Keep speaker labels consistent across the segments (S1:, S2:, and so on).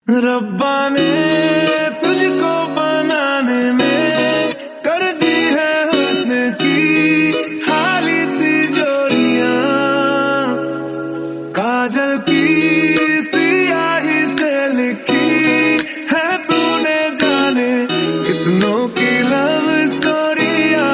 S1: रब्बा ने तुझको बनाने में कर दी है हुस्न की खाली तिजोरियां, काजल की सियाही से लिखी है तूने जाने कितनों की लव स्टोरियां।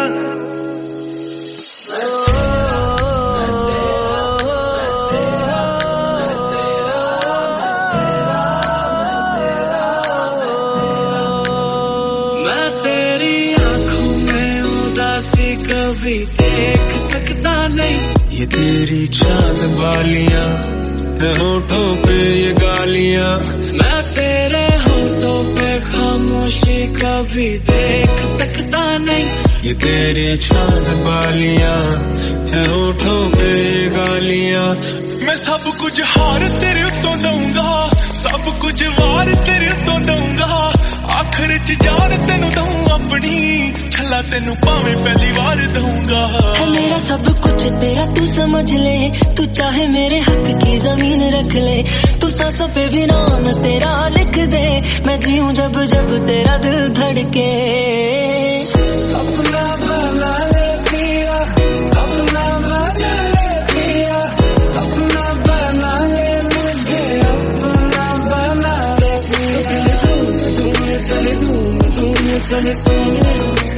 S2: कभी देख सकता नहीं,
S1: ये तेरी चांद बालियां है होठों पे ये गालियां,
S2: मैं तेरे होठों पे खामोशी कभी देख सकता नहीं।
S1: ये तेरी चांद बालियां है होठों पे ये गालियां, मैं सब कुछ हार तेरे उत्तों दूंगा, सब कुछ वार तेरे उत्तों दूंगा, आखिर च जान तेनू दूं अपनी, छला तेनू पावे पहली बार दूंगा।
S2: है मेरा सब कुछ तेरा तू समझ ले, तू चाहे मेरे हक की जमीन रख ले, तू सांसों पे भी नाम तेरा लिख दे, मैं जीऊं जब जब तेरा दिल धड़के।
S1: अपना बना ले पिया, अपना बना ले पिया, अपना बना ले मुझे, अपना बना ले पिया। चले चले सोने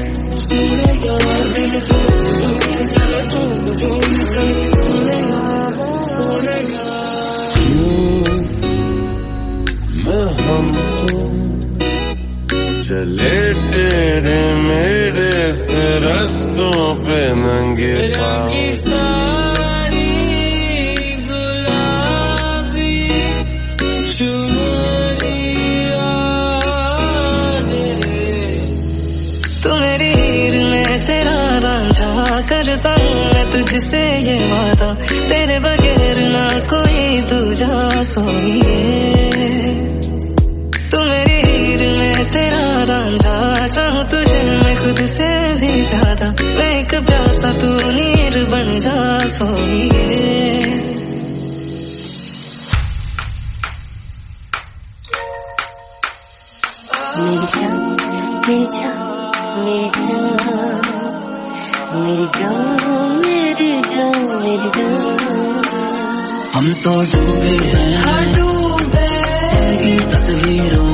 S1: मैं हम तो चले तेरे मेरे से रस्तों पे नंगे पाँव,
S2: करता मैं तुझसे ये वादा, तेरे बगैर ना कोई दूजा सोइए। तू मेरी हीर में तेरा रांझा, चाहूं तुझे मैं खुद से भी ज्यादा, मैं एक प्यासा तू नीर बन जा सोइए। मेरी जान मेरी जान मेरी जान मेरी जान मेरी जान मेरी जान, हम तो डूबे हैं, डूबे तस्वीरों